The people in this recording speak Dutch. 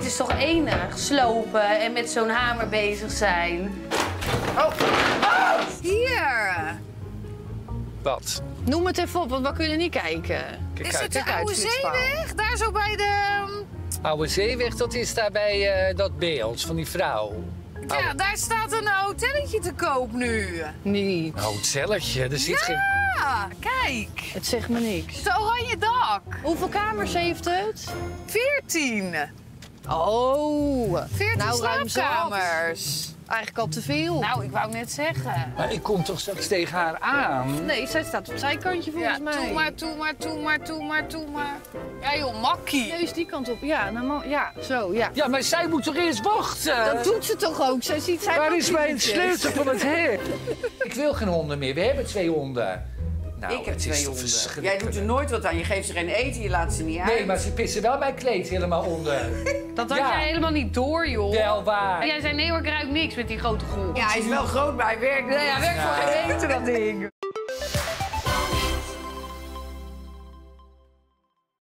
is toch enig? Slopen en met zo'n hamer bezig zijn. Oh. Hier. Wat? Noem het even op, want we kunnen niet kijken. Kijk Is uit. het de Oude Zeeweg? Daar zo bij de... Oude Zeeweg, dat is daar bij dat beeld van die vrouw. Ja, daar staat een hotelletje te koop nu. Niet. Een hotelletje, er zit geen... Ja, kijk. Het zegt me niks. Het oranje dak. Hoeveel kamers heeft het? 14. Oh. 14 nou, ruim zat. slaapkamers. Eigenlijk al te veel. Nou, ik wou net zeggen. Maar ik kom toch straks tegen haar aan? Nee, zij staat op het zijkantje volgens Ja, mij. toe maar. Ja joh, makkie. Neus die kant op. Ja, nou, ja, zo, ja. Ja, maar zij moet toch eerst wachten? Dat doet ze toch ook? Zij ziet zij Waar ook is mijn dingetjes. sleutel van het hek? Ik wil geen honden meer. We hebben 2 honden. Nou, Ik heb het is 2 toch honden. verschrikkelijk. Jij doet er nooit wat aan. Je geeft ze geen eten, je laat ze niet uit. Nee, maar ze pissen wel mijn kleed helemaal onder. Dat had Ja. jij helemaal niet door, joh. Wel waar. En jij zei nee hoor, ik ruik niks met die grote golf. Ja, hij is wel groot, maar hij werkt. Nee, hij werkt voor geen eten, dat ding.